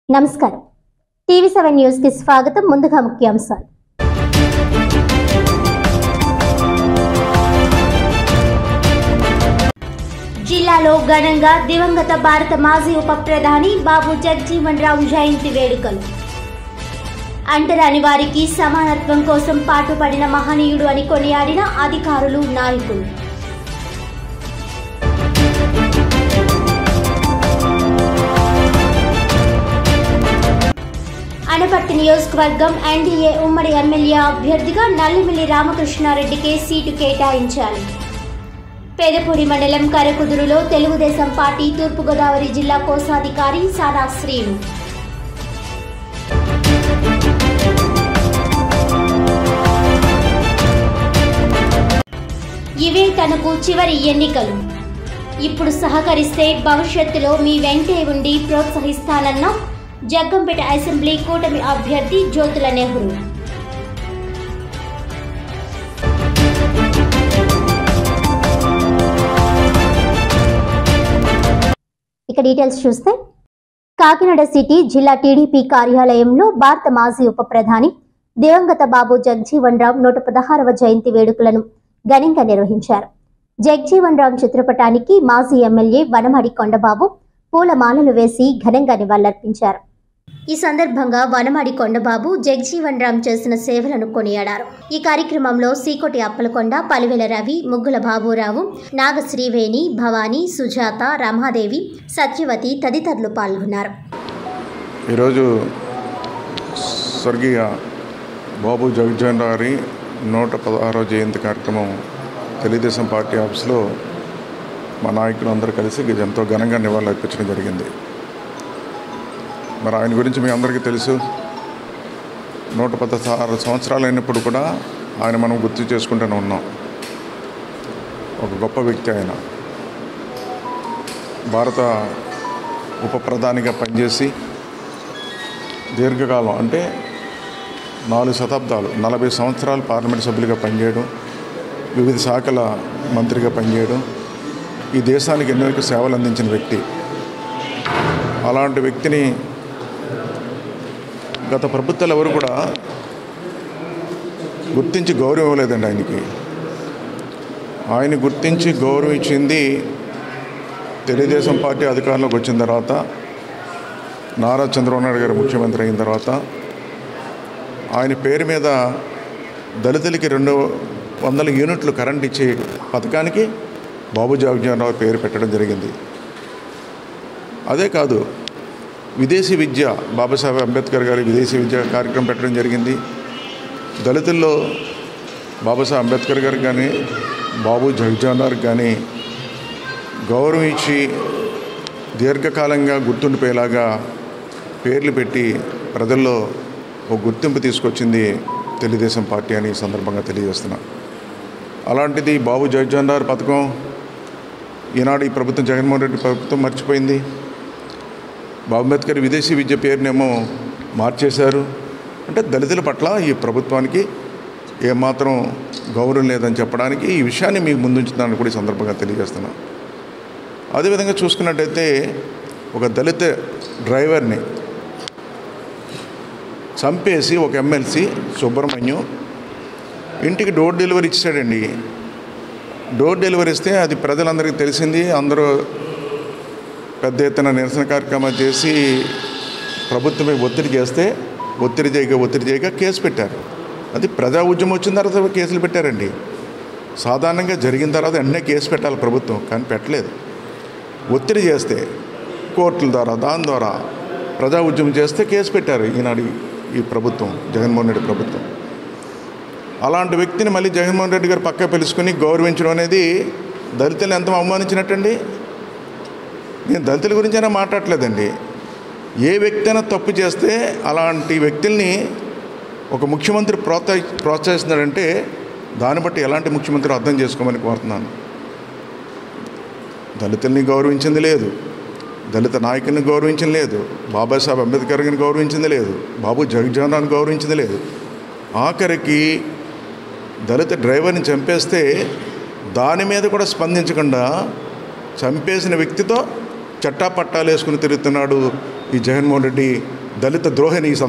నమస్కారం టీవీ7 న్యూస్ కి స్వాగతం. ముందుగా ముఖ్యాంశాలు. జిల్లాలో ఘనంగా దివంగత భారత మాజీ ఉప ప్రధాని బాబు జగజీవన్ రావు జయంతి వేడుకలు. అంటరాని వారికి సమానత్వం కోసం పాటుపడిన మహనీయుడు అని కొనియాడిన అధికారులు, నాయకులు. అనపర్తి నియోజకవర్గం ఎన్డీఏ ఉమ్మడి ఎమ్మెల్యే అభ్యర్థిగా నల్లిమిల్లి రామకృష్ణారెడ్డికి సీటు కేటాయించాలి. పెదపూడి మండలం కరకుదురులో తెలుగుదేశం పార్టీ తూర్పుగోదావరి జిల్లా కోశాధికారి సారా శ్రీను. ఇవే తనకు చివరి ఎన్నికలు. ఇప్పుడు సహకరిస్తే భవిష్యత్తులో మీ వెంటే ఉండి ప్రోత్సహిస్తానన్న జగ్గంపేట అసెంబ్లీ కూటమి అభ్యర్థి జ్యోతుల నెహ్రూ. ఇక డీటెయిల్స్ చూస్తే కాకినాడ సిటీ జిల్లా టీడీపీ కార్యాలయంలో భారత మాజీ ఉప ప్రధాని దివంగత బాబు జగజీవన్ రావు 116వ జయంతి వేడుకలను ఘనంగా నిర్వహించారు. జగజీవన్ రావు చిత్రపటానికి మాజీ ఎమ్మెల్యే వనమాడి కొండబాబు పూలమాలలు వేసి ఘనంగా నివాళులర్పించారు. ఈ సందర్భంగా వనమాడి కొండబాబు జగజీవన్ రామ్ చేసిన సేవలను కొనియాడారు. ఈ కార్యక్రమంలో సీకోటి అప్పలకొండ, పలివెల రవి, ముగ్గుల బాబురావు, నాగశ్రీవేణి, భవానీ, సుజాత, రమాదేవి, సత్యవతి తదితరులు పాల్గొన్నారు. ఈరోజు స్వర్గీయ బాబు జగజీవన్ రావు గారి 116వ జయంతి కార్యక్రమం తెలుగుదేశం పార్టీ ఆఫీస్లో మా నాయకులు అందరూ కలిసి ఎంతో ఘనంగా నివాళులు అర్పించడం జరిగింది. మరి ఆయన గురించి మీ అందరికీ తెలుసు. 116 సంవత్సరాలు అయినప్పుడు కూడా ఆయన మనం గుర్తు చేసుకుంటూనే ఉన్నాం. ఒక గొప్ప వ్యక్తి ఆయన. భారత ఉప ప్రధానిగా పనిచేసి దీర్ఘకాలం అంటే 4 శతాబ్దాలు 40 సంవత్సరాలు పార్లమెంట్ సభ్యులుగా పనిచేయడం, వివిధ శాఖల మంత్రిగా పనిచేయడం, ఈ దేశానికి ఎన్నో సేవలు అందించిన వ్యక్తి. అలాంటి వ్యక్తిని గత ప్రభుత్వాలు ఎవరు కూడా గుర్తించి గౌరవం ఇవ్వలేదండి. ఆయన గుర్తించి గౌరవించింది తెలుగుదేశం పార్టీ అధికారంలోకి వచ్చిన తర్వాత, నారా చంద్రబాబు నాయుడు గారు ముఖ్యమంత్రి అయిన తర్వాత ఆయన పేరు మీద దళితులకి 200 యూనిట్లు కరెంట్ ఇచ్చే పథకానికి బాబు జగజీవన్ రావు పేరు పెట్టడం జరిగింది. అదే కాదు, విదేశీ విద్య, బాబాసాహెబ్ అంబేద్కర్ గారి విదేశీ విద్య కార్యక్రమం పెట్టడం జరిగింది. దళితుల్లో బాబాసాహెబ్ అంబేద్కర్ గారికి కానీ బాబు జగజీవన్ రావు కానీ గౌరవం ఇచ్చి దీర్ఘకాలంగా గుర్తుండిపోయేలాగా పేర్లు పెట్టి ప్రజల్లో ఒక గుర్తింపు తీసుకొచ్చింది తెలుగుదేశం పార్టీ అని ఈ సందర్భంగా తెలియజేస్తున్నా. అలాంటిది బాబు జగజీవన్ రావు పథకం ఈనాడు ఈ ప్రభుత్వం, జగన్మోహన్ రెడ్డి ప్రభుత్వం మర్చిపోయింది. బాబు అంబేద్కర్ విదేశీ విద్య పేరునేమో మార్చేశారు. అంటే దళితుల పట్ల ఈ ప్రభుత్వానికి ఏమాత్రం గౌరవం లేదని చెప్పడానికి ఈ విషయాన్ని మీకు ముందుంచుతానని కూడా ఈ సందర్భంగా తెలియజేస్తున్నాను. అదేవిధంగా చూసుకున్నట్టయితే ఒక దళిత డ్రైవర్ని చంపేసి ఒక ఎమ్మెల్సీ సుబ్రహ్మణ్యం ఇంటికి డోర్ డెలివరీ ఇచ్చాడండి. డోర్ డెలివరీ ఇస్తే అది ప్రజలందరికీ తెలిసింది. అందరూ పెద్ద ఎత్తున నిరసన కార్యక్రమాలు చేసి ప్రభుత్వమే ఒత్తిడి చేస్తే ఒత్తిడి చేయక కేసు పెట్టారు. అది ప్రజా ఉద్యమం వచ్చిన తర్వాత కేసులు పెట్టారండి. సాధారణంగా జరిగిన తర్వాత వెంటనే కేసు పెట్టాలి ప్రభుత్వం, కానీ పెట్టలేదు. ఒత్తిడి చేస్తే కోర్టుల ద్వారా దాని ద్వారా ప్రజా ఉద్యమం చేస్తే కేసు పెట్టారు ఈనాడు ఈ ప్రభుత్వం, జగన్మోహన్ రెడ్డి ప్రభుత్వం. అలాంటి వ్యక్తిని మళ్ళీ జగన్మోహన్ రెడ్డి గారు పక్క పిలుచుకొని గౌరవించడం అనేది దళితులను ఎంత అవమానించినట్టండి. నేను దళితుల గురించైనా మాట్లాడలేదండి. ఏ వ్యక్తి అయినా తప్పు చేస్తే అలాంటి వ్యక్తుల్ని ఒక ముఖ్యమంత్రి ప్రోత్సహిస్తున్నాడంటే దాన్ని బట్టి ఎలాంటి ముఖ్యమంత్రి అర్థం చేసుకోమని కోరుతున్నాను. దళితుల్ని గౌరవించింది లేదు, దళిత నాయకుల్ని గౌరవించింది లేదు, బాబాసాహెబ్ అంబేద్కర్ గారిని గౌరవించింది లేదు, బాబు జగజీవన్ రావుని గౌరవించింది లేదు. ఆఖరికి దళిత డ్రైవర్ని చంపేస్తే దాని మీద కూడా స్పందించకుండా చంపేసిన వ్యక్తితో చట్టా పట్టాలు వేసుకుని తిరుగుతున్నాడు ఈ జగన్మోహన్ రెడ్డి దళిత ద్రోహిని